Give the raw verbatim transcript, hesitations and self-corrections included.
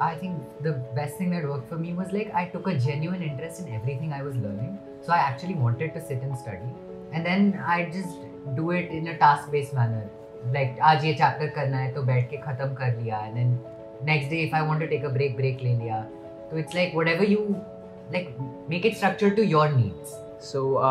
I think the best thing that worked for me was like I took a genuine interest in everything I was learning. So I actually wanted to sit and study, and then I just do it in a task-based manner. Like आज ये chapter करना है तो बैठ के खत्म कर लिया, and then next day if I want to take a break, break ले लिया. So it's like whatever you like, make it structured to your needs. So. Uh